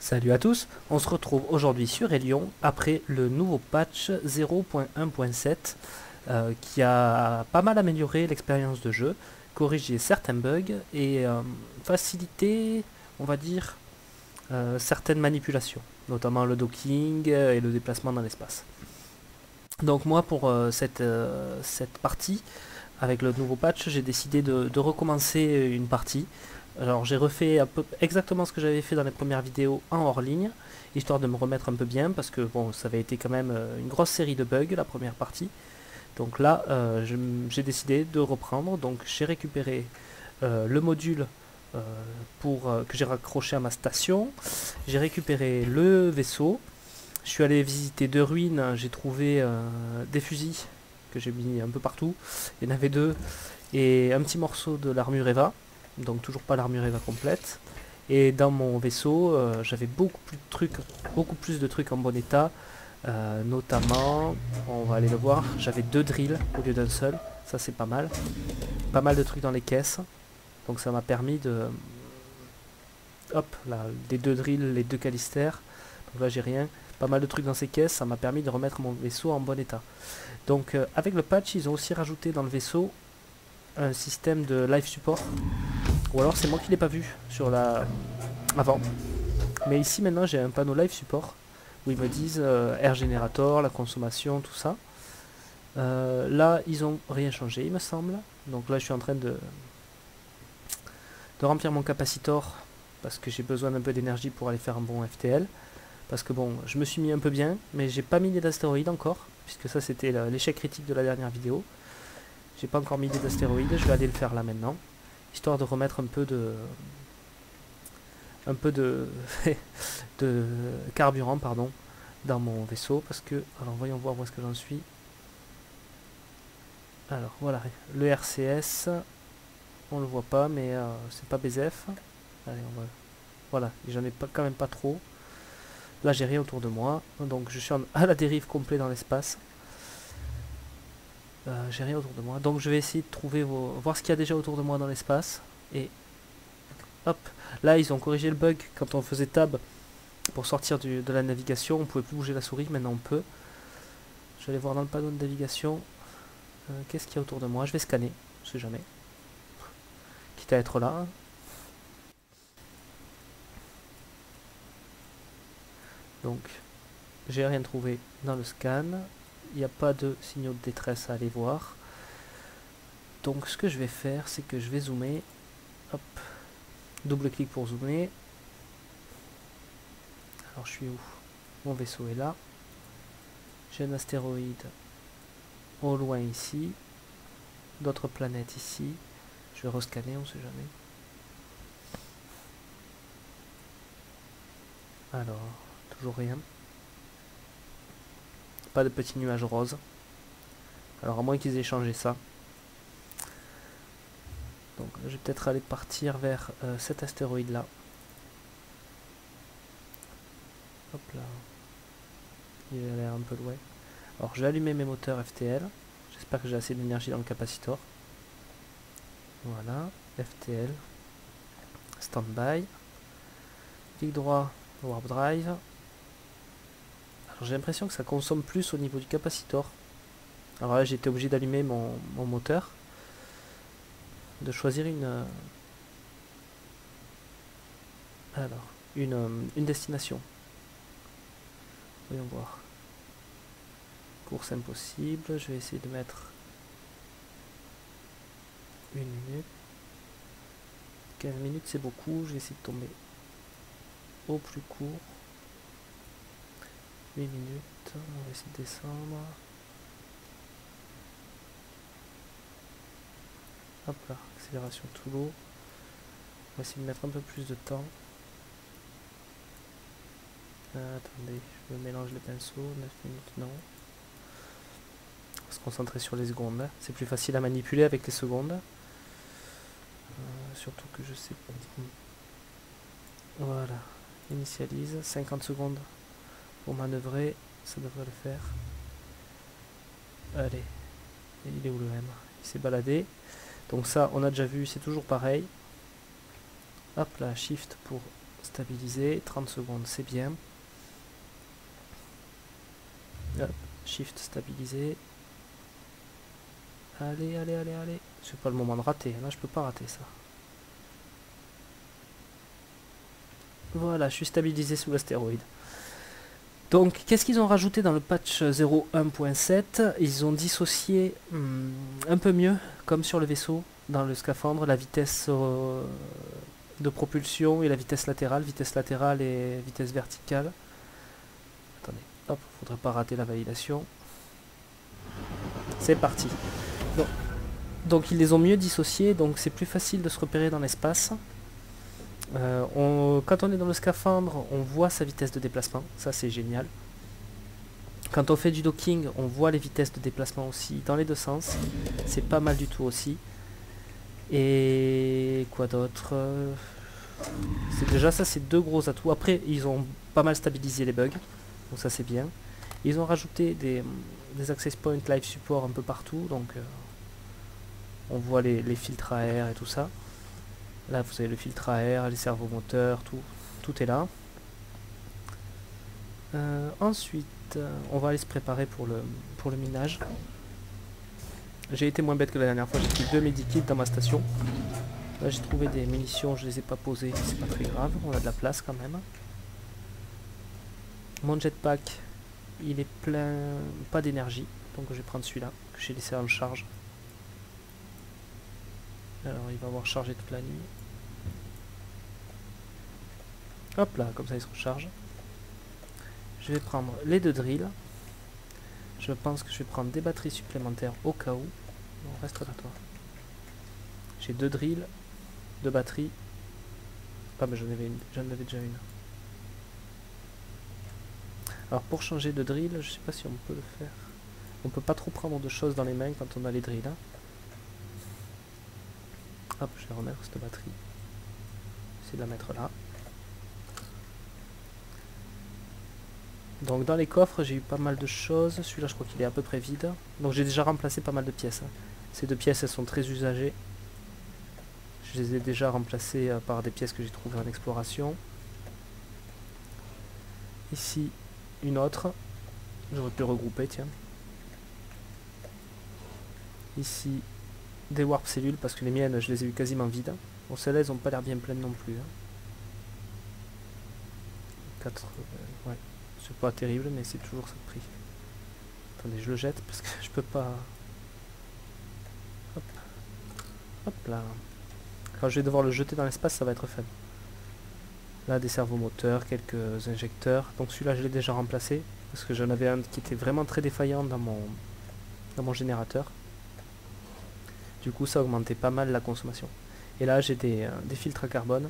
Salut à tous, on se retrouve aujourd'hui sur Elion après le nouveau patch 0.1.7 qui a pas mal amélioré l'expérience de jeu, corrigé certains bugs et facilité, on va dire, certaines manipulations, notamment le docking et le déplacement dans l'espace. Donc moi pour cette partie, avec le nouveau patch, j'ai décidé de recommencer une partie. Alors j'ai refait un peu exactement ce que j'avais fait dans les premières vidéos en hors ligne, histoire de me remettre un peu bien, parce que bon, ça avait été quand même une grosse série de bugs la première partie. Donc là, j'ai décidé de reprendre. Donc j'ai récupéré le module que j'ai raccroché à ma station. J'ai récupéré le vaisseau. Je suis allé visiter deux ruines. J'ai trouvé des fusils que j'ai mis un peu partout. Il y en avait deux et un petit morceau de l'armure Eva. Donc toujours pas l'armure Eva complète. Et dans mon vaisseau, j'avais beaucoup plus de trucs en bon état. Notamment, on va aller le voir, j'avais deux drills au lieu d'un seul. Ça c'est pas mal. Pas mal de trucs dans les caisses. Donc ça m'a permis de... Hop, là, les deux drills, les deux calistères. Donc là j'ai rien. Pas mal de trucs dans ces caisses, ça m'a permis de remettre mon vaisseau en bon état. Donc avec le patch, ils ont aussi rajouté dans le vaisseau un système de live support. Ou alors c'est moi qui l'ai pas vu sur la avant. Mais ici maintenant j'ai un panneau live support où ils me disent air generator, la consommation, tout ça. Là ils ont rien changé il me semble. Donc là je suis en train de remplir mon capacitor parce que j'ai besoin d'un peu d'énergie pour aller faire un bon FTL. Parce que bon, je me suis mis un peu bien, mais j'ai pas mis les d'astéroïdes encore, puisque ça c'était l'échec critique de la dernière vidéo. J'ai pas encore mis les d'astéroïdes, je vais aller le faire là maintenant, histoire de remettre un peu de, de carburant pardon, dans mon vaisseau, parce que, alors voyons voir où est-ce que j'en suis. Alors voilà, le RCS, on le voit pas, mais c'est pas BZF. Allez, voilà, j'en ai pas, quand même pas trop. Là j'ai rien autour de moi, donc je suis à la dérive complet dans l'espace. J'ai rien autour de moi, donc je vais essayer de trouver voir ce qu'il y a déjà autour de moi dans l'espace. Et hop, là ils ont corrigé le bug quand on faisait tab pour sortir de la navigation, on pouvait plus bouger la souris, maintenant on peut. Je vais aller voir dans le panneau de navigation qu'est-ce qu'il y a autour de moi, je vais scanner, je sais jamais. Quitte à être là. Donc j'ai rien trouvé dans le scan, il n'y a pas de signaux de détresse à aller voir. Donc ce que je vais faire, c'est que je vais zoomer. Hop, double clic pour zoomer. Alors je suis où? Mon vaisseau est là. J'ai un astéroïde au loin ici. D'autres planètes ici. Je vais rescanner, on sait jamais. Alors, toujours rien. Pas de petits nuages roses. Alors à moins qu'ils aient changé ça. Donc je vais peut-être aller partir vers cet astéroïde là. Hop là. Il a l'air un peu loin. Alors je vais allumer mes moteurs FTL. J'espère que j'ai assez d'énergie dans le capacitor. Voilà. FTL. Standby. Clic droit. Warp drive. Alors j'ai l'impression que ça consomme plus au niveau du capacitor. Alors là j'étais obligé d'allumer mon moteur. De choisir une destination. Voyons voir. Course impossible, je vais essayer de mettre 1 minute. 15 minutes c'est beaucoup, je vais essayer de tomber au plus court. 8 minutes, on va essayer de descendre. Hop là, accélération tout l'eau. On va essayer de mettre un peu plus de temps. Attendez, je me mélange les pinceaux, 9 minutes non. On va se concentrer sur les secondes. C'est plus facile à manipuler avec les secondes. Surtout que je sais pas. Voilà, initialise, 50 secondes pour manœuvrer, ça devrait le faire. Allez, il est où le M? Il s'est baladé. Donc ça, on a déjà vu, c'est toujours pareil. Hop là, shift pour stabiliser, 30 secondes c'est bien. Hop, shift stabiliser. Allez, allez, allez, allez. C'est pas le moment de rater, là je peux pas rater ça. Voilà, je suis stabilisé sous l'astéroïde. Donc, qu'est-ce qu'ils ont rajouté dans le patch 0.1.7? Ils ont dissocié un peu mieux, comme sur le vaisseau, dans le scaphandre, la vitesse de propulsion et la vitesse latérale et vitesse verticale. Attendez, hop, faudrait pas rater la validation. C'est parti. Donc ils les ont mieux dissociés, donc c'est plus facile de se repérer dans l'espace. Quand on est dans le scaphandre, on voit sa vitesse de déplacement, ça c'est génial. Quand on fait du docking, on voit les vitesses de déplacement aussi dans les deux sens, c'est pas mal du tout aussi. Et quoi d'autre? C'est déjà ça, c'est deux gros atouts. Après, ils ont pas mal stabilisé les bugs, donc ça c'est bien. Ils ont rajouté des access points live support un peu partout, donc on voit les filtres à air et tout ça. Là, vous avez le filtre à air, les servomoteurs, tout est là. Ensuite, on va aller se préparer pour le minage. J'ai été moins bête que la dernière fois, j'ai pris 2 medikits dans ma station. Là, j'ai trouvé des munitions, je les ai pas posées, c'est pas très grave, on a de la place quand même. Mon jetpack, il est plein, pas d'énergie, donc je vais prendre celui-là, que j'ai laissé en charge. Alors, il va avoir chargé toute la nuit. Hop là, comme ça il se recharge. Je vais prendre les 2 drills. Je pense que je vais prendre des batteries supplémentaires au cas où. Non, reste là toi. J'ai 2 drills, 2 batteries. Ah mais j'en avais déjà une. Alors pour changer de drill, je sais pas si on peut le faire. On peut pas trop prendre de choses dans les mains quand on a les drills. Hein. Hop, je vais remettre cette batterie. Essayer de la mettre là. Donc dans les coffres, j'ai eu pas mal de choses. Celui-là, je crois qu'il est à peu près vide. Donc j'ai déjà remplacé pas mal de pièces. Hein. Ces 2 pièces, elles sont très usagées. Je les ai déjà remplacées par des pièces que j'ai trouvées en exploration. Ici, une autre. J'aurais pu le regrouper, tiens. Ici, des warp cellules, parce que les miennes, je les ai eu quasiment vides. Bon, celles-là, elles n'ont pas l'air bien pleines non plus. Hein. 4, ouais. C'est pas terrible, mais c'est toujours ça de prix. Attendez, je le jette, parce que je peux pas... Hop. Hop là. Quand je vais devoir le jeter dans l'espace, ça va être fun. Là, des servomoteurs, quelques injecteurs. Donc celui-là, je l'ai déjà remplacé, parce que j'en avais un qui était vraiment très défaillant dans mon générateur. Du coup, ça augmentait pas mal la consommation. Et là, j'ai des filtres à carbone,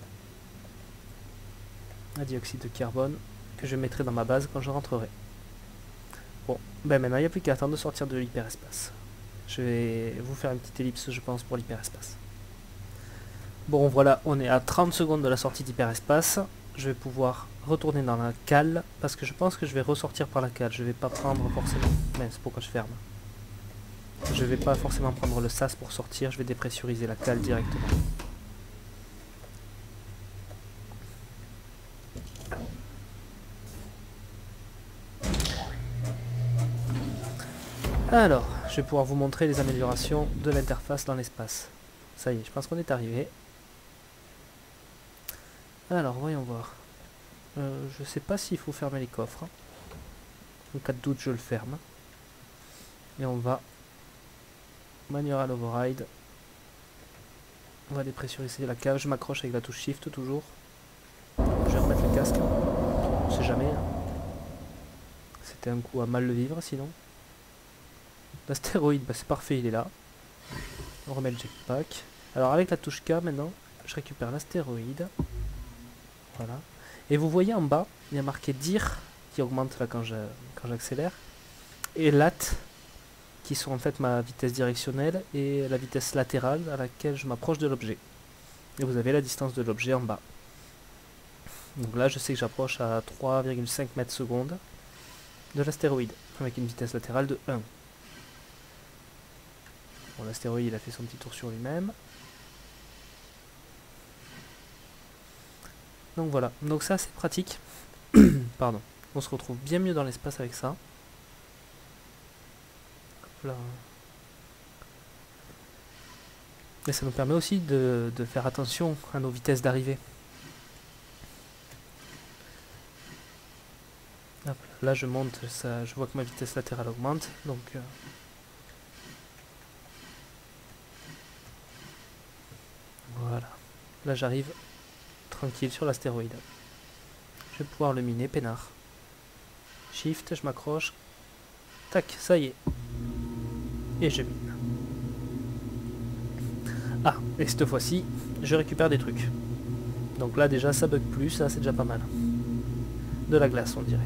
à dioxyde de carbone, que je mettrai dans ma base quand je rentrerai. Bon, ben maintenant, il n'y a plus qu'à attendre de sortir de l'hyperespace. Je vais vous faire une petite ellipse, je pense, pour l'hyperespace. Bon, voilà, on est à 30 secondes de la sortie d'hyperespace. Je vais pouvoir retourner dans la cale, parce que je pense que je vais ressortir par la cale. Je vais pas prendre forcément... Mais c'est pourquoi je ferme. Je vais pas forcément prendre le sas pour sortir, je vais dépressuriser la cale directement. Alors, je vais pouvoir vous montrer les améliorations de l'interface dans l'espace. Ça y est, je pense qu'on est arrivé. Alors, voyons voir. Je sais pas s'il faut fermer les coffres. En cas de doute, je le ferme. Et on va... Manual override. On va dépressuriser la cage. Je m'accroche avec la touche shift toujours. Je vais remettre le casque. On sait jamais. Hein. C'était un coup à mal le vivre sinon. L'astéroïde, bah c'est parfait, il est là. On remet le jetpack. Alors avec la touche K maintenant, je récupère l'astéroïde. Voilà. Et vous voyez en bas, il y a marqué DIR qui augmente là quand j'accélère. Et LAT qui sont en fait ma vitesse directionnelle et la vitesse latérale à laquelle je m'approche de l'objet. Et vous avez la distance de l'objet en bas. Donc là je sais que j'approche à 3,5 mètres secondes de l'astéroïde avec une vitesse latérale de 1. Bon, l'astéroïde a fait son petit tour sur lui-même. Donc voilà, donc ça c'est pratique. Pardon. On se retrouve bien mieux dans l'espace avec ça. Hop là. Et ça nous permet aussi de faire attention à nos vitesses d'arrivée. Là je monte, ça, je vois que ma vitesse latérale augmente, donc voilà. Là j'arrive tranquille sur l'astéroïde. Je vais pouvoir le miner, peinard. Shift, je m'accroche. Tac, ça y est. Et je mine. Ah, et cette fois-ci, je récupère des trucs. Donc là déjà ça bug plus, ça c'est déjà pas mal. De la glace on dirait.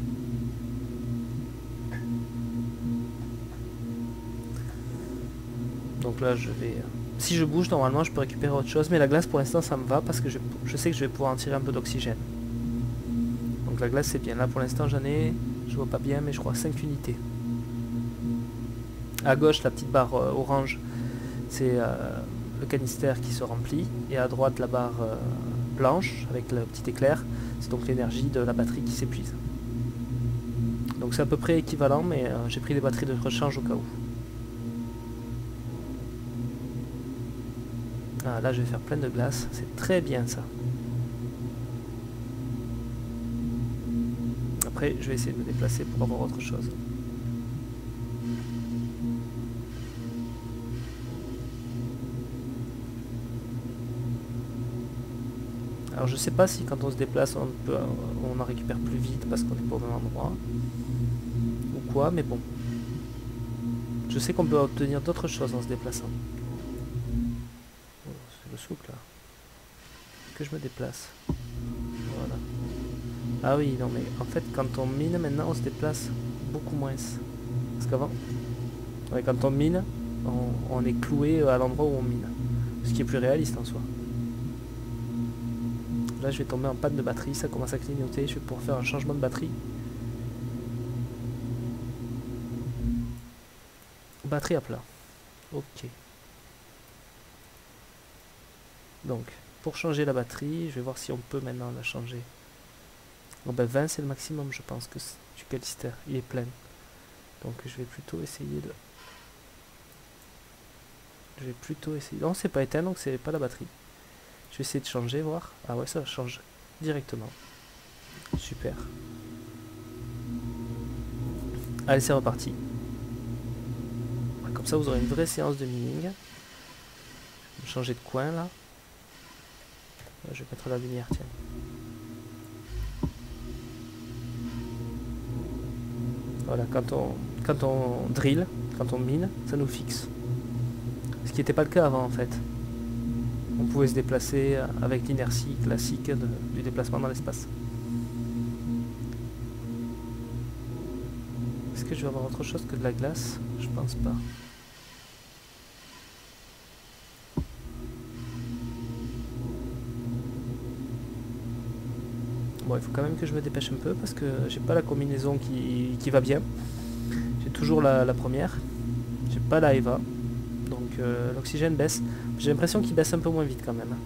Donc là je vais... Si je bouge normalement je peux récupérer autre chose, mais la glace pour l'instant ça me va parce que je sais que je vais pouvoir en tirer un peu d'oxygène. Donc la glace c'est bien, là pour l'instant j'en ai, je vois pas bien mais je crois 5 unités. À gauche la petite barre orange c'est le canister qui se remplit, et à droite la barre blanche avec le petit éclair, c'est donc l'énergie de la batterie qui s'épuise. Donc c'est à peu près équivalent, mais j'ai pris des batteries de rechange au cas où. Ah, là je vais faire plein de glace, c'est très bien ça. Après je vais essayer de me déplacer pour avoir autre chose. Alors je sais pas si quand on se déplace on en récupère plus vite parce qu'on n'est pas au même endroit ou quoi, mais bon. Je sais qu'on peut obtenir d'autres choses en se déplaçant. Oh, c'est le souk là. Que je me déplace. Voilà. Ah oui, non mais en fait quand on mine maintenant on se déplace beaucoup moins. Parce qu'avant, ouais, quand on mine, on est cloué à l'endroit où on mine. Ce qui est plus réaliste en soi. Là je vais tomber en panne de batterie, ça commence à clignoter, je vais pouvoir faire un changement de batterie. Batterie à plat. Ok. Donc, pour changer la batterie, je vais voir si on peut maintenant la changer. Bon ben 20 c'est le maximum je pense que du canister, il est plein. Donc je vais plutôt essayer de... Non c'est pas éteint donc c'est pas la batterie. Je vais essayer de changer, voir. Ah ouais ça change directement. Super. Allez c'est reparti. Comme ça vous aurez une vraie séance de mining. Je vais changer de coin là. Je vais mettre la lumière tiens. Voilà, quand on drill, quand on mine, ça nous fixe. Ce qui n'était pas le cas avant en fait. On pouvait se déplacer avec l'inertie classique du déplacement dans l'espace. Est-ce que je vais avoir autre chose que de la glace? Je pense pas. Bon, il faut quand même que je me dépêche un peu parce que j'ai pas la combinaison qui va bien. J'ai toujours la première. J'ai pas la EVA. Donc l'oxygène baisse. J'ai l'impression qu'il baisse un peu moins vite quand même.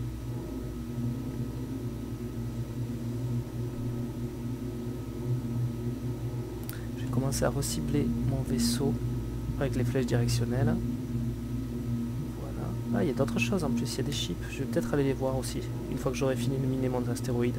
Je vais commencer à recibler mon vaisseau avec les flèches directionnelles. Voilà. Ah, il y a d'autres choses en plus. Il y a des chips. Je vais peut-être aller les voir aussi. Une fois que j'aurai fini de miner mon astéroïde.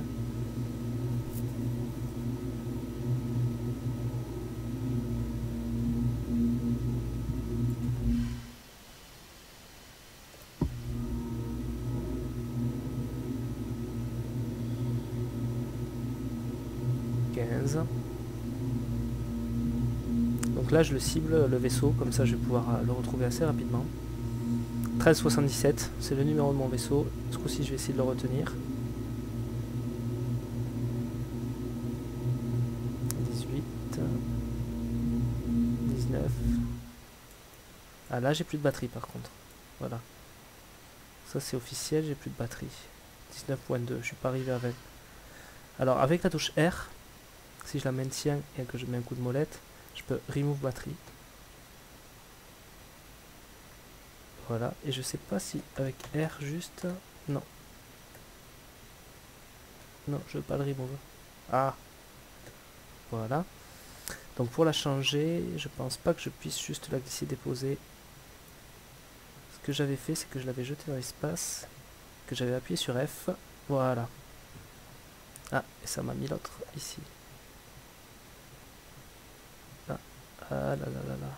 Donc là je le cible le vaisseau, comme ça je vais pouvoir le retrouver assez rapidement. 1377, c'est le numéro de mon vaisseau. Ce coup-ci je vais essayer de le retenir. 18, 19. Ah là j'ai plus de batterie par contre. Voilà. Ça c'est officiel, j'ai plus de batterie. 19.2, je suis pas arrivé à 20. Alors avec la touche R, si je la maintiens et que je mets un coup de molette, je peux remove batterie. Voilà, et je sais pas si avec R juste... Non. Non, je veux pas le remove. Ah, voilà. Donc pour la changer, je pense pas que je puisse juste la glisser déposer. Ce que j'avais fait, c'est que je l'avais jeté dans l'espace, que j'avais appuyé sur F. Voilà. Ah, et ça m'a mis l'autre ici. Ah, ah là là là là.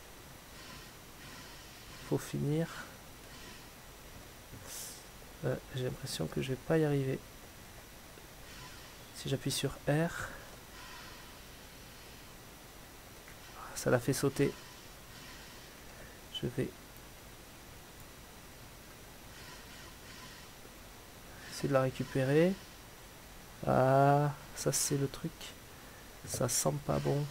Faut finir. J'ai l'impression que je vais pas y arriver. Si j'appuie sur R, ça l'a fait sauter. Je vais essayer de la récupérer. Ah, ça c'est le truc. Ça sent pas bon.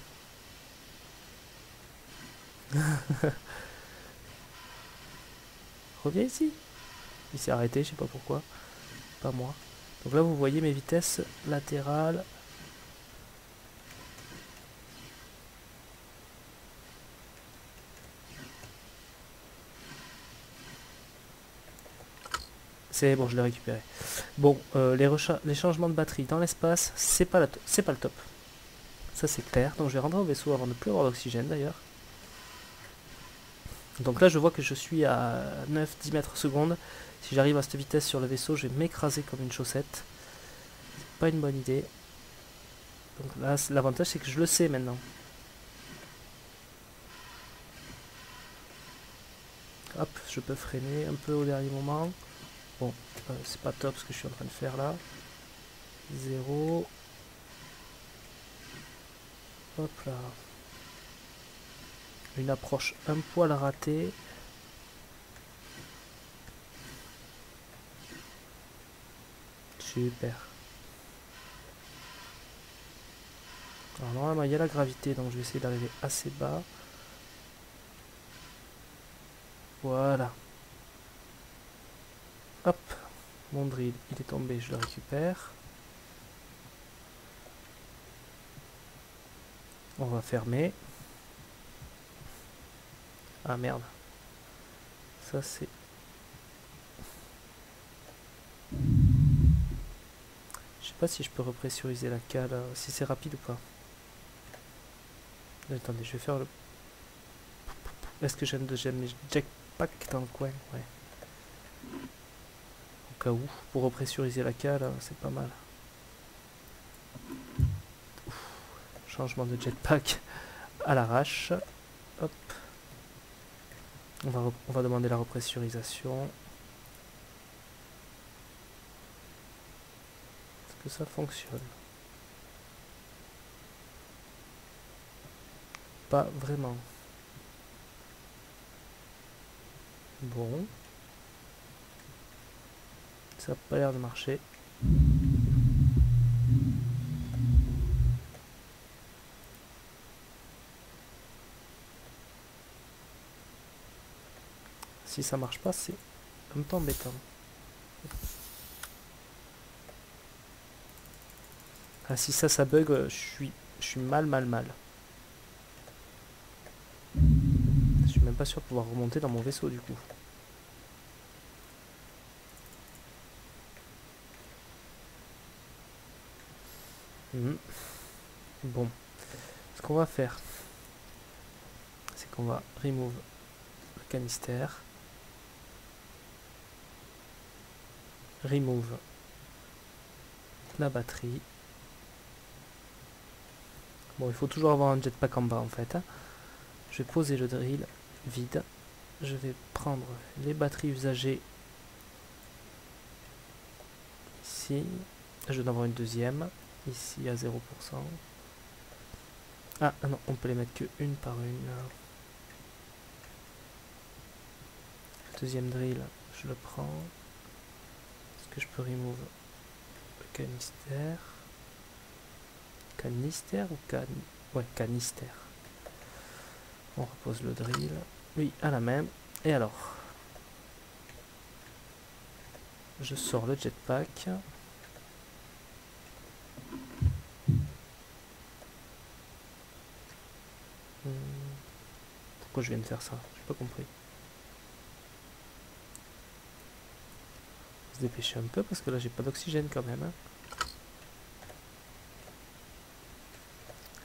Reviens ici. Il s'est arrêté, je sais pas pourquoi. Pas moi. Donc là vous voyez mes vitesses latérales. C'est bon, je l'ai récupéré. Bon, les changements de batterie dans l'espace, c'est pas le top. Ça c'est clair. Donc je vais rentrer au vaisseau avant de plus avoir d'oxygène d'ailleurs. Donc là je vois que je suis à 9-10 mètres secondes. Si j'arrive à cette vitesse sur le vaisseau, je vais m'écraser comme une chaussette. C'est pas une bonne idée. Donc là l'avantage c'est que je le sais maintenant. Hop, je peux freiner un peu au dernier moment. Bon, c'est pas top ce que je suis en train de faire là. 0. Hop là. Une approche un poil ratée. Super. Alors normalement il y a la gravité, donc je vais essayer d'arriver assez bas. Voilà. Hop. Mon drill, il est tombé, je le récupère. On va fermer. Ah merde. Ça c'est... Je sais pas si je peux repressuriser la cale, si c'est rapide ou pas. Attendez, je vais faire le... Est-ce que j'ai mes jetpack dans le coin? Ouais. Au cas où, pour repressuriser la cale, c'est pas mal. Ouf. Changement de jetpack à l'arrache. Hop. On va demander la repressurisation. Est-ce que ça fonctionne? Pas vraiment. Bon. Ça n'a pas l'air de marcher. Si ça marche pas, c'est un peu embêtant. Ah, si ça bug, je suis mal. Je suis même pas sûr de pouvoir remonter dans mon vaisseau du coup. Bon, ce qu'on va faire, c'est qu'on va remove le canister, remove la batterie. Bon, il faut toujours avoir un jetpack en bas en fait. Hein. Je vais poser le drill vide. Je vais prendre les batteries usagées ici. Je vais en avoir une deuxième ici à 0%. Ah non, on peut les mettre que une par une. Le deuxième drill, je le prends. Est-ce que je peux remove le canister? Canister ou ouais, canister. On repose le drill. Oui, à la même. Et alors, je sors le jetpack. Pourquoi je viens de faire ça? J'ai pas compris. Se dépêcher un peu parce que là j'ai pas d'oxygène quand même. Hein.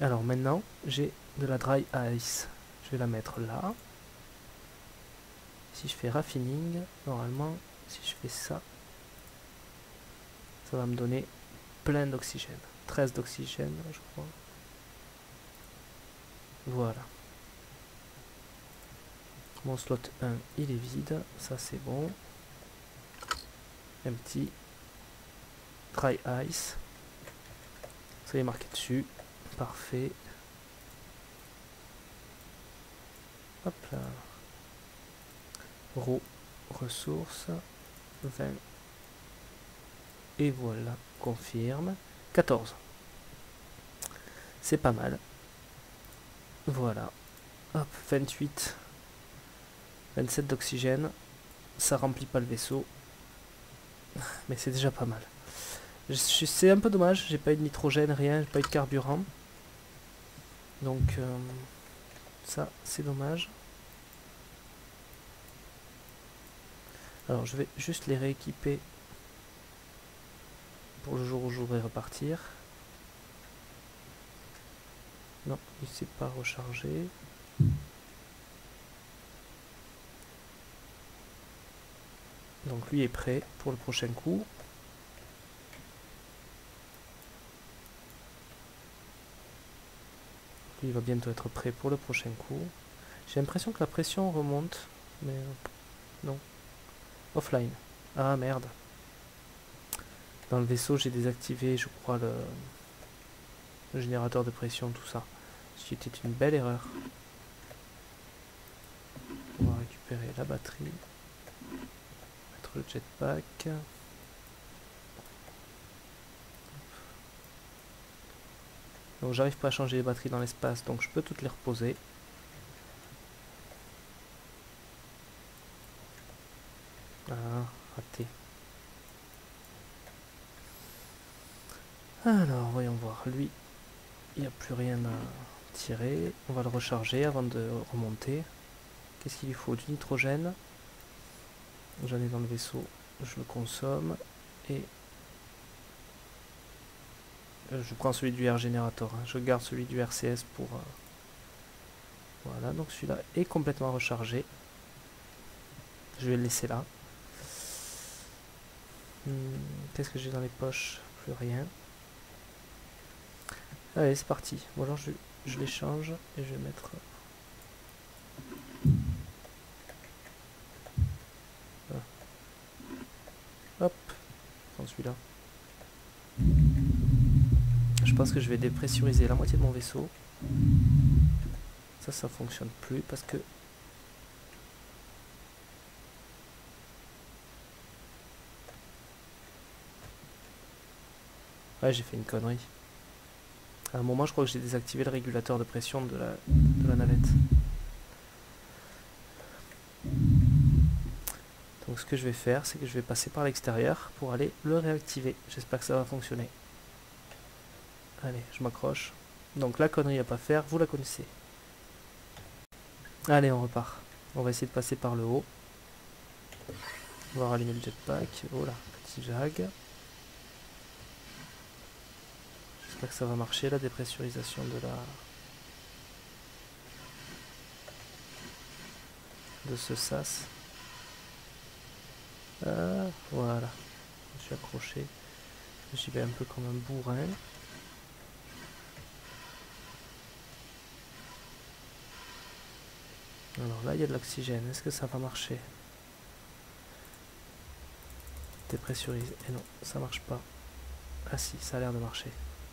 Alors maintenant, j'ai de la dry ice. Je vais la mettre là. Si je fais raffining, normalement, si je fais ça, ça va me donner plein d'oxygène. 13 d'oxygène, je crois. Voilà. Mon slot 1, il est vide. Ça, c'est bon. Empty. Dry ice. Ça est marqué dessus. Parfait. Hop là. Raw. Ressources. 20. Et voilà. Confirme. 14. C'est pas mal. Voilà. Hop. 28. 27 d'oxygène. Ça remplit pas le vaisseau. Mais c'est déjà pas mal. C'est un peu dommage, j'ai pas eu de nitrogène, rien, j'ai pas eu de carburant. Donc ça c'est dommage. Alors je vais juste les rééquiper pour le jour où je voudrais repartir. Non, il s'est pas rechargé. Donc lui est prêt pour le prochain coup. Il va bientôt être prêt pour le prochain coup. J'ai l'impression que la pression remonte, mais non. Offline. Ah merde. Dans le vaisseau, j'ai désactivé, je crois, le générateur de pression, tout ça. Ce qui était une belle erreur. On va récupérer la batterie. Mettre le jetpack. Donc j'arrive pas à changer les batteries dans l'espace, donc je peux toutes les reposer. Ah, raté. Alors, voyons voir. Lui, il n'y a plus rien à tirer. On va le recharger avant de remonter. Qu'est-ce qu'il lui faut? Du nitrogène. J'en ai dans le vaisseau. Je le consomme. Et je prends celui du Air Generator. Hein. Je garde celui du RCS pour... Voilà, donc celui-là est complètement rechargé. Je vais le laisser là. Qu'est-ce que j'ai dans les poches? Plus rien. Allez, c'est parti. Bon, alors je les change et je vais mettre... Voilà. Hop, prends celui-là. Je pense que je vais dépressuriser la moitié de mon vaisseau. Ça fonctionne plus parce que... Ouais, j'ai fait une connerie. À un moment, je crois que j'ai désactivé le régulateur de pression de la navette. Donc ce que je vais faire, c'est que je vais passer par l'extérieur pour aller le réactiver. J'espère que ça va fonctionner. Allez, je m'accroche. Donc la connerie à pas faire, vous la connaissez. Allez, on repart. On va essayer de passer par le haut. On va rallumer le jetpack. Oh là, petit jag. J'espère que ça va marcher, la dépressurisation de ce sas. Voilà. Je suis accroché. J'y vais un peu comme un bourrin. Alors là, il y a de l'oxygène. Est-ce que ça va marcher? Dépressurise. Et non, ça marche pas. Ah si, ça a l'air de marcher.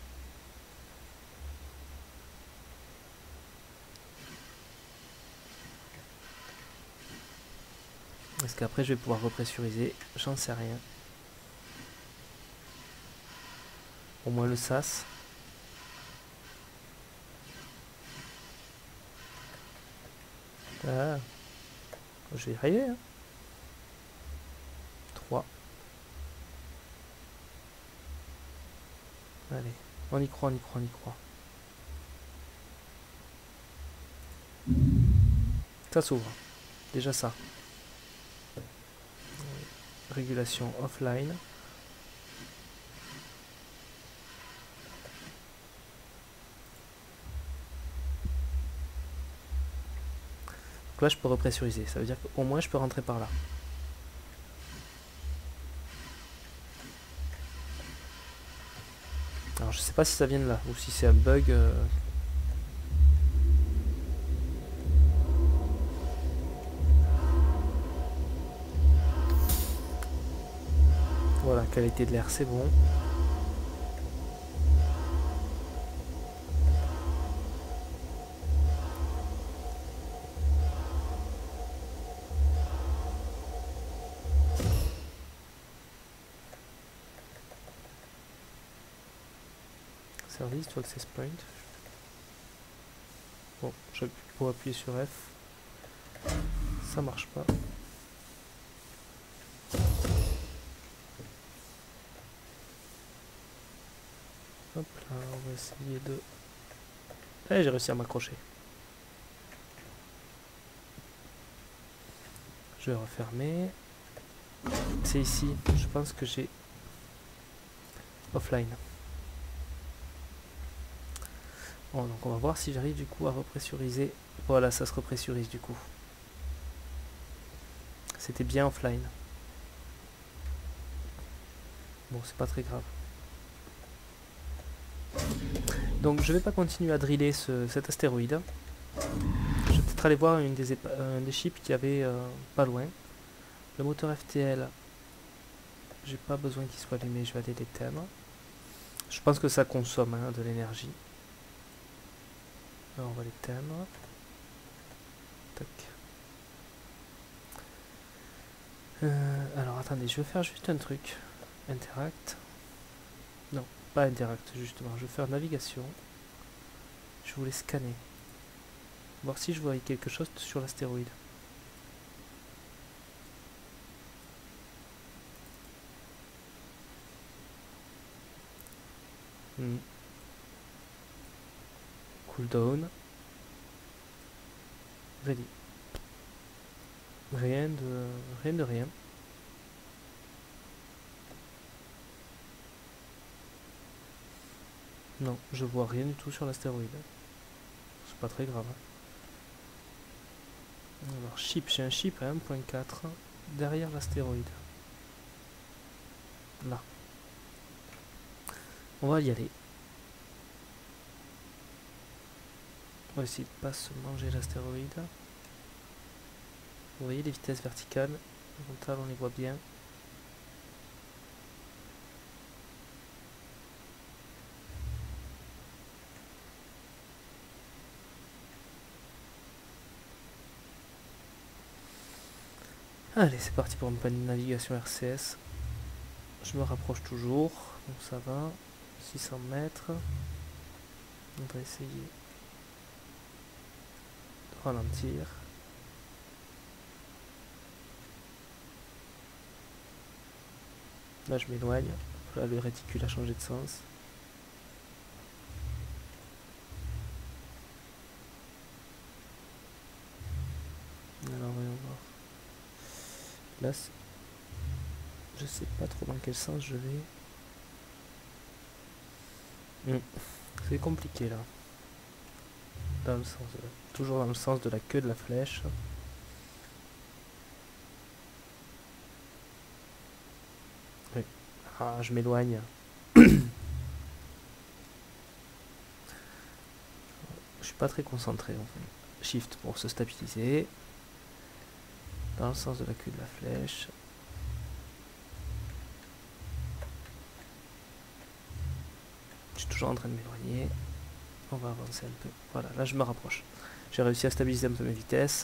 Est-ce qu'après je vais pouvoir repressuriser? J'en sais rien. Au moins le sas. Ah. Je vais y arriver. Hein. 3. Allez. On y croit, on y croit, on y croit. Ça s'ouvre. Déjà ça. Régulation offline. là je peux repressuriser, ça veut dire qu'au moins je peux rentrer par là. Alors je sais pas si ça vient de là ou si c'est un bug. Voilà, qualité de l'air c'est bon. Service to access point. Bon, j'appuie pour appuyer sur F. Ça marche pas. Hop là, on va essayer de... Eh, j'ai réussi à m'accrocher. Je vais refermer. C'est ici, je pense que j'ai... Offline. Bon, donc on va voir si j'arrive du coup à repressuriser. Voilà, ça se repressurise du coup. C'était bien offline. Bon, c'est pas très grave. Donc je vais pas continuer à driller cet astéroïde. Je vais peut-être aller voir un des chips qui avait pas loin. Le moteur FTL, j'ai pas besoin qu'il soit allumé, je vais aller l'éteindre. Je pense que ça consomme de l'énergie. Alors on va l'éteindre. Tac. Alors attendez, je vais faire juste un truc. Interact. Non, pas interact justement. Je vais faire navigation. Je voulais scanner. Voir si je voyais quelque chose sur l'astéroïde. Cooldown. Ready. Rien de rien. Non, je vois rien du tout sur l'astéroïde. C'est pas très grave. Alors, chip, j'ai un chip à 1.4 derrière l'astéroïde. Là. On va y aller. On va essayer de pas se manger l'astéroïde. Vous voyez les vitesses verticales, horizontales, on les voit bien. Allez, c'est parti pour une panne de navigation RCS. Je me rapproche toujours, donc ça va. 600 mètres. On va essayer de ralentir. Là, je m'éloigne. Là, le réticule a changé de sens. Alors, voyons voir. Là, je sais pas trop dans quel sens je vais. C'est compliqué là. Dans le sens toujours dans le sens de la queue de la flèche. Oui. Ah, je m'éloigne. Je suis pas très concentré en fait. Shift pour se stabiliser. Dans le sens de la queue de la flèche. Je suis toujours en train de m'éloigner. On va avancer un peu. Voilà, là je me rapproche. J'ai réussi à stabiliser un peu mes vitesses.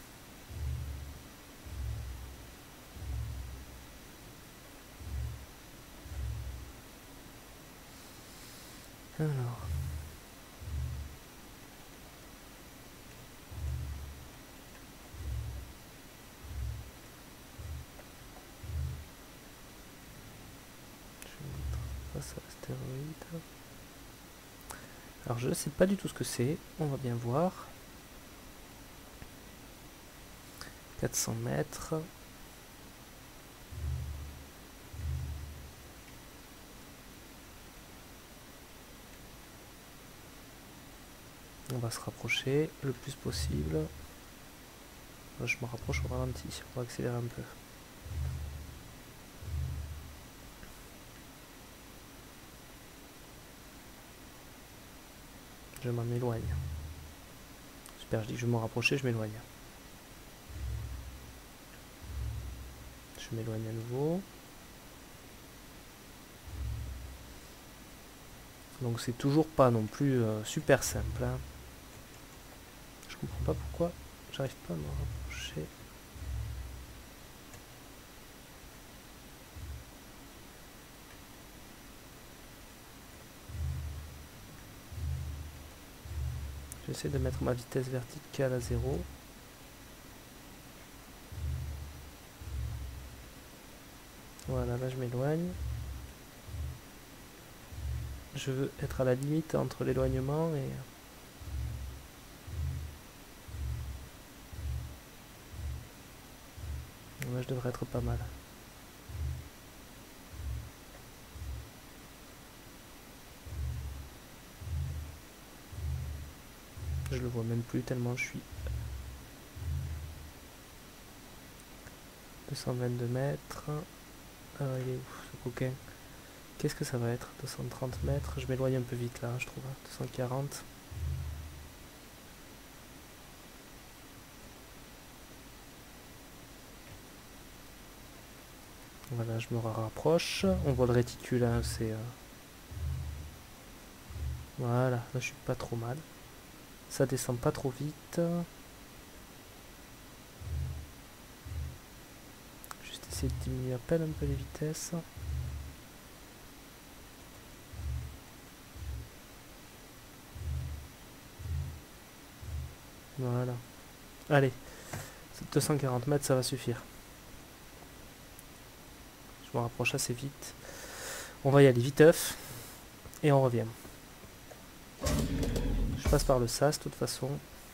Alors. Je vais mettre face à l'astéroïde. Alors je ne sais pas du tout ce que c'est. On va bien voir. 400 mètres. On va se rapprocher le plus possible. Là, je me rapproche au ralenti, on va accélérer un peu. Je m'en éloigne. Super, je dis je me rapprocher, je m'éloigne. Je m'éloigne à nouveau. Donc c'est toujours pas non plus super simple. Hein. Je comprends pas pourquoi j'arrive pas à me rapprocher. J'essaie de mettre ma vitesse verticale à 0. Voilà, là je m'éloigne. Je veux être à la limite entre l'éloignement et... Là je devrais être pas mal. Je le vois même plus tellement je suis... 222 mètres. Ah, il est où ce coquin? Qu'est-ce que ça va être? 230 mètres. Je m'éloigne un peu vite là, je trouve. 240. Voilà, je me rapproche. On voit le réticule, hein, c'est... Voilà, là je suis pas trop mal. Ça descend pas trop vite. Juste essayer de diminuer à peine un peu les vitesses. Voilà. Allez, 240 mètres, ça va suffire. Je me rapproche assez vite. On va y aller viteuf. Et on revient. Je passe par le sas, de toute façon.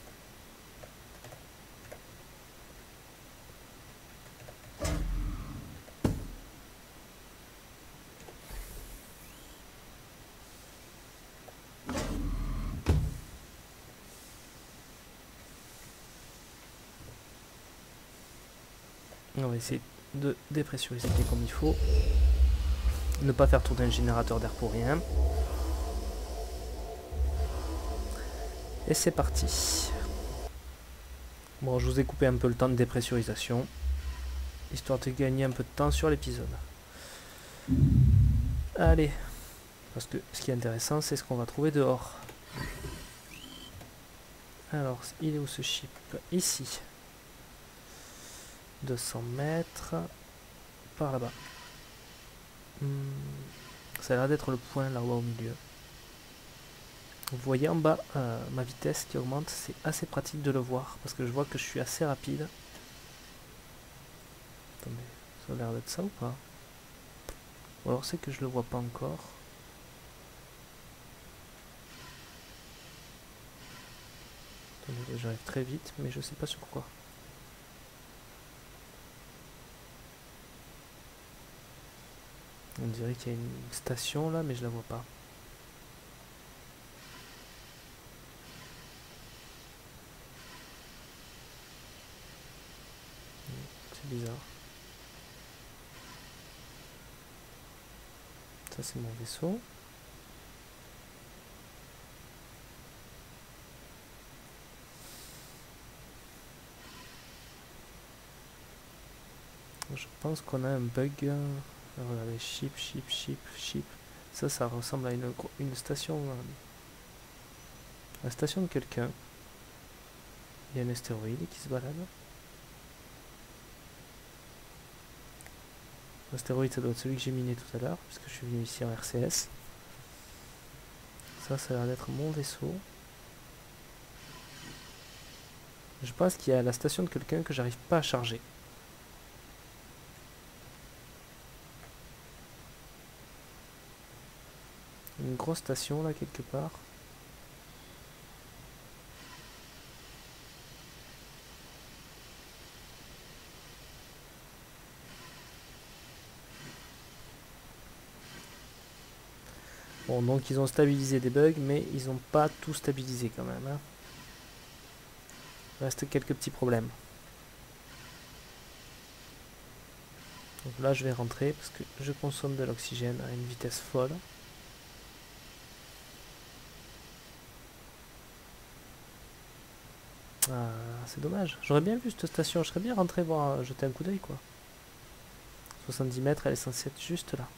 On va essayer de dépressuriser comme il faut. Ne pas faire tourner le générateur d'air pour rien. Et c'est parti. Bon, je vous ai coupé un peu le temps de dépressurisation, histoire de gagner un peu de temps sur l'épisode. Allez, parce que ce qui est intéressant, c'est ce qu'on va trouver dehors. Alors, il est où ce ship? Ici. 200 mètres. Par là-bas. Ça a l'air d'être le point là-haut au milieu. Vous voyez en bas ma vitesse qui augmente, c'est assez pratique de le voir parce que je vois que je suis assez rapide. Attendez, ça a l'air d'être ça ou pas? Ou alors c'est que je le vois pas encore. Attendez, j'arrive très vite mais je sais pas sur quoi. On dirait qu'il y a une station là mais je la vois pas. C'est bizarre. Ça c'est mon vaisseau. Je pense qu'on a un bug. Regardez, ship. Ça ressemble à une station. La station de quelqu'un. Il y a un astéroïde qui se balade. L'astéroïde, ça doit être celui que j'ai miné tout à l'heure, puisque je suis venu ici en RCS. Ça a l'air d'être mon vaisseau. Je pense qu'il y a la station de quelqu'un que j'arrive pas à charger. Une grosse station là quelque part. Bon, donc ils ont stabilisé des bugs, mais ils n'ont pas tout stabilisé quand même. Hein. Il reste quelques petits problèmes. Donc là je vais rentrer parce que je consomme de l'oxygène à une vitesse folle. Ah, c'est dommage. J'aurais bien vu cette station, je serais bien rentré voir, jeter un coup d'œil quoi. 70 mètres, elle est censée être juste là.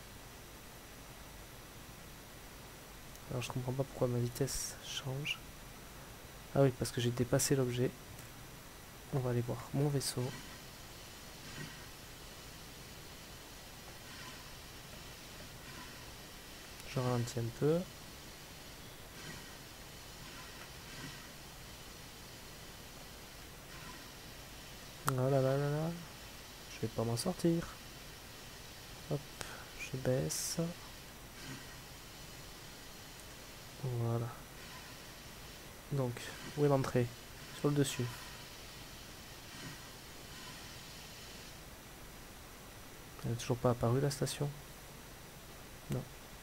Alors je comprends pas pourquoi ma vitesse change. Ah oui, parce que j'ai dépassé l'objet. On va aller voir mon vaisseau. Je ralentis un peu. Oh là là là là. Je vais pas m'en sortir. Hop, je baisse. Voilà. Donc, où est l'entrée? Sur le dessus. Elle n'est toujours pas apparue la station? Non.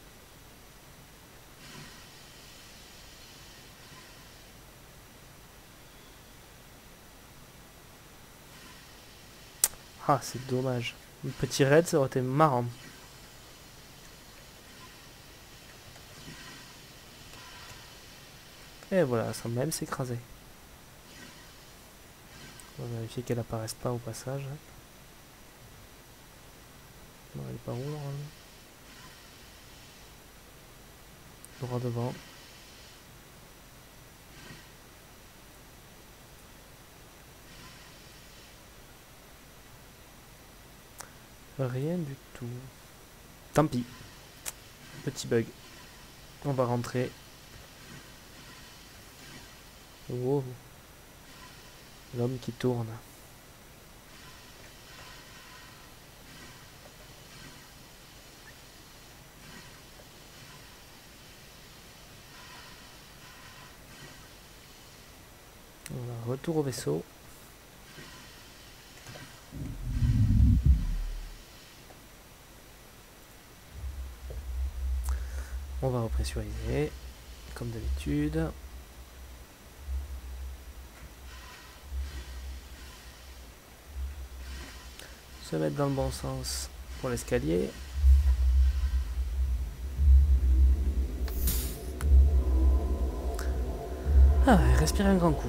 Ah, c'est dommage. Un petit raid, ça aurait été marrant. Et voilà, ça même s'écraser. On va vérifier qu'elle apparaisse pas au passage. Non, elle est pas où normalement? Droit devant. Rien du tout. Tant pis. Petit bug. On va rentrer. Wow. L'homme qui tourne. Voilà, retour au vaisseau. On va repressuriser, comme d'habitude. Se mettre dans le bon sens pour l'escalier. Ah, respire un grand coup.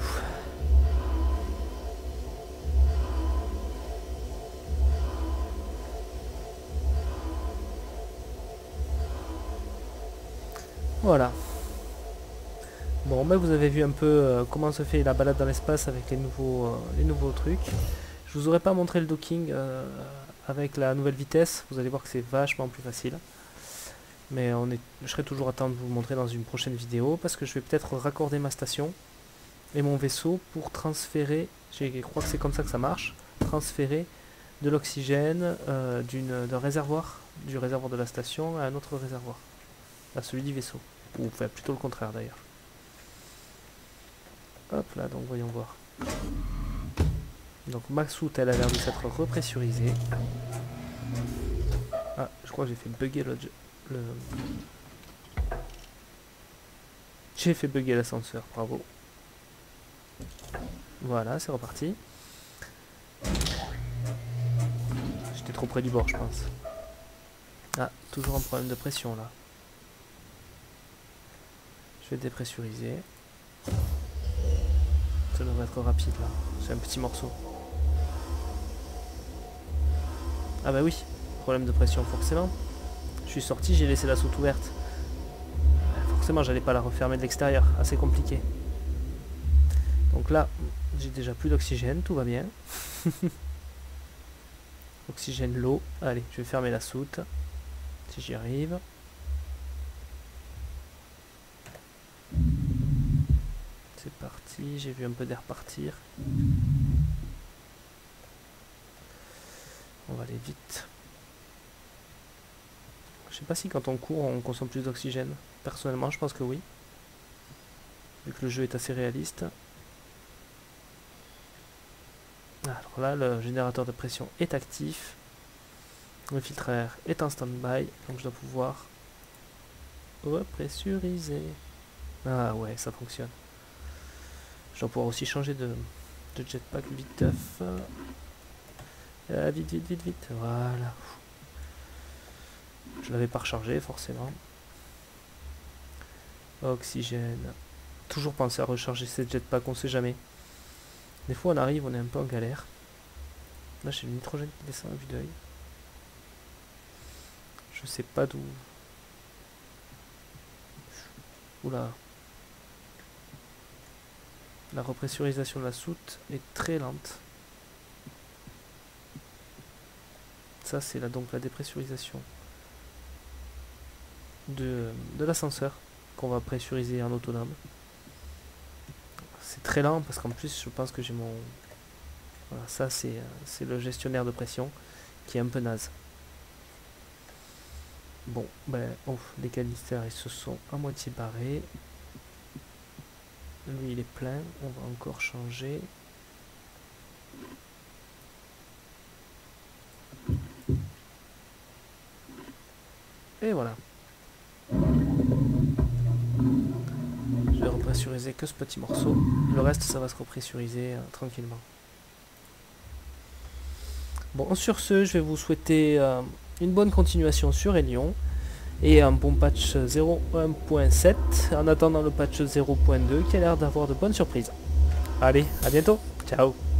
Voilà. Bon, ben vous avez vu un peu comment se fait la balade dans l'espace avec les nouveaux trucs. Je vous aurais pas montré le docking avec la nouvelle vitesse. Vous allez voir que c'est vachement plus facile. Mais je serai toujours à temps de vous montrer dans une prochaine vidéo parce que je vais peut-être raccorder ma station et mon vaisseau pour transférer, je crois que c'est comme ça que ça marche, transférer de l'oxygène d'un réservoir, du réservoir de la station à un autre réservoir, à celui du vaisseau. Ou enfin, plutôt le contraire d'ailleurs. Hop là, donc voyons voir. Donc ma soute, elle a l'air de s'être repressurisée. Ah, je crois que j'ai fait bugger le... J'ai fait bugger l'ascenseur, bravo. Voilà, c'est reparti. J'étais trop près du bord, je pense. Ah, toujours un problème de pression là. Je vais dépressuriser. Ça devrait être rapide là. C'est un petit morceau. Ah bah oui, problème de pression forcément. Je suis sorti, j'ai laissé la soute ouverte. Forcément, j'allais pas la refermer de l'extérieur. Assez compliqué. Donc là, j'ai déjà plus d'oxygène, tout va bien. Oxygène l'eau. Allez, je vais fermer la soute. Si j'y arrive. C'est parti, j'ai vu un peu d'air partir. On va aller vite. Je sais pas si quand on court on consomme plus d'oxygène. Personnellement je pense que oui. Vu que le jeu est assez réaliste. Alors là le générateur de pression est actif. Le filtre à air est en stand-by. Donc je dois pouvoir repressuriser. Ah ouais, ça fonctionne. Je dois pouvoir aussi changer de jetpack viteuf. Vite, vite, vite, vite. Voilà. Je l'avais pas rechargé, forcément. Oxygène. Toujours penser à recharger cette jetpack, on sait jamais. Des fois, on arrive, on est un peu en galère. Là, j'ai le nitrogène qui descend à vue d'œil. Je sais pas d'où. Oula. La repressurisation de la soute est très lente. Ça, c'est là donc la dépressurisation de l'ascenseur qu'on va pressuriser en autonome. C'est très lent parce qu'en plus, je pense que j'ai mon... Voilà, ça, c'est le gestionnaire de pression qui est un peu naze. Bon, ben, oh, les canistères, ils se sont à moitié barrés. Lui, il est plein. On va encore changer. Et voilà. Je vais repressuriser que ce petit morceau. Le reste, ça va se repressuriser tranquillement. Bon, sur ce, je vais vous souhaiter une bonne continuation sur Hélion et un bon patch 0.1.7 en attendant le patch 0.2 qui a l'air d'avoir de bonnes surprises. Allez, à bientôt. Ciao.